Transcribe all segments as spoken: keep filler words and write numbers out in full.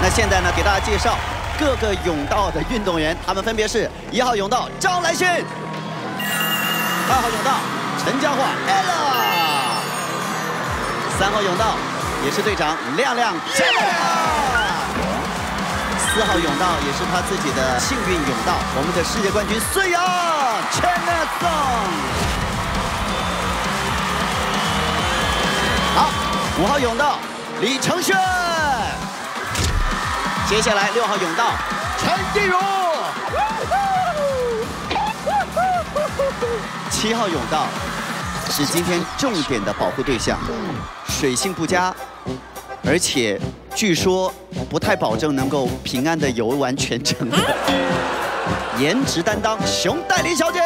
那现在呢，给大家介绍各个甬道的运动员，他们分别是一号甬道张来勋，二号甬道陈嘉桦 Ella， 三号甬道也是队长亮亮 Jenna， 四号甬道也是他自己的幸运甬道，我们的世界冠军孙杨 Chenna Song。好，五号甬道李承铉。 接下来六号甬道陈亦儒，七号甬道是今天重点的保护对象，水性不佳，而且据说不太保证能够平安的游完全程的颜值担当熊黛林小姐。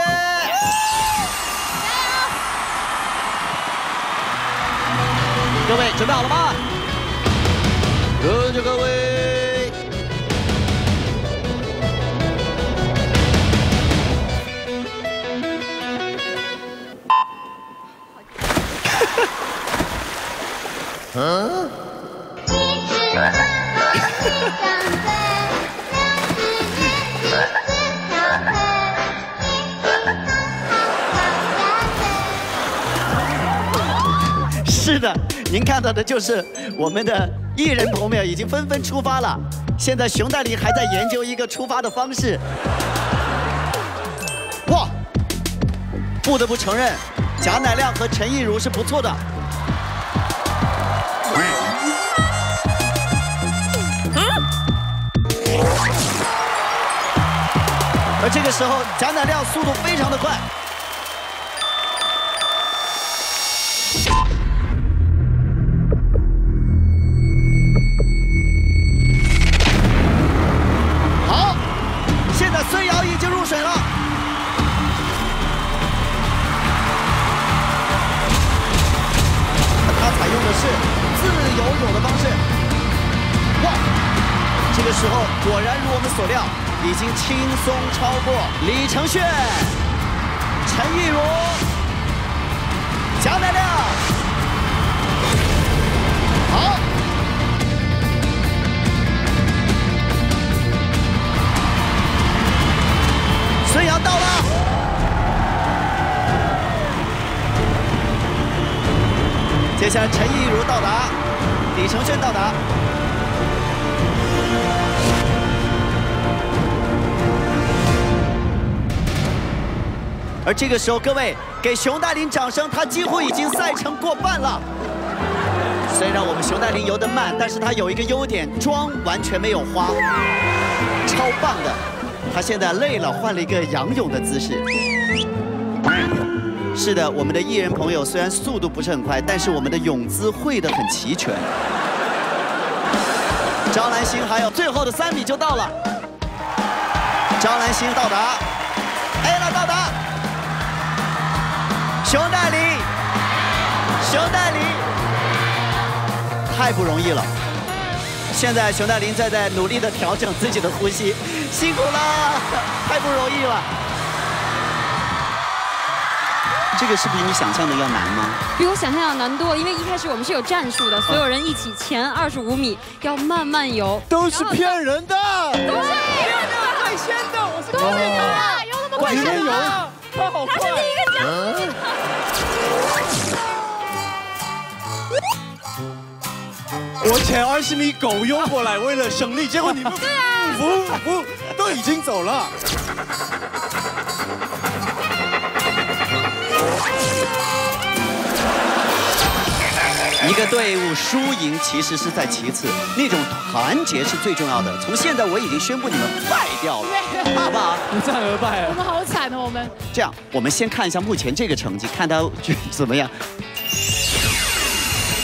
各位准备好了吗？各就各位。 嗯。是的，您看到的就是我们的艺人朋友们已经纷纷出发了。现在熊黛林还在研究一个出发的方式。哇，不得不承认，贾乃亮和陈亦儒是不错的。 而这个时候，贾乃亮速度非常的快。好，现在孙杨已经入水了。他采用的是自由泳的方式。哇，这个时候果然如我们所料。 已经轻松超过李承铉、陈亦儒、贾乃亮。好，孙杨到了。接下来陈亦儒到达，李承铉到达。 而这个时候，各位给熊黛林掌声，她几乎已经赛程过半了。虽然我们熊黛林游得慢，但是她有一个优点，妆完全没有花，超棒的。她现在累了，换了一个仰泳的姿势。是的，我们的艺人朋友虽然速度不是很快，但是我们的泳姿会得很齐全。张兰心还有最后的三米就到了，张兰心到达 ，Ella 到达。 熊黛林，熊黛林，太不容易了。现在熊黛林在在努力的调整自己的呼吸，辛苦了，太不容易了。这个是比你想象的要难吗？ 比我想象的难多了，因为一开始我们是有战术的，所有人一起前二十五米要慢慢游， 都是骗人的， 都是骗人的， 快先的，我是都是骗人的，游那么快先的， 他好快， 他是第一个讲。 我前二十米狗游过来，为了胜利，结果你们对啊， 不不都已经走了。 一个队伍输赢其实是在其次，那种团结是最重要的。从现在我已经宣布你们败掉了，好不好？ 不战而败。 我们好惨哦，我们。 这样，我们先看一下目前这个成绩，看他怎么样。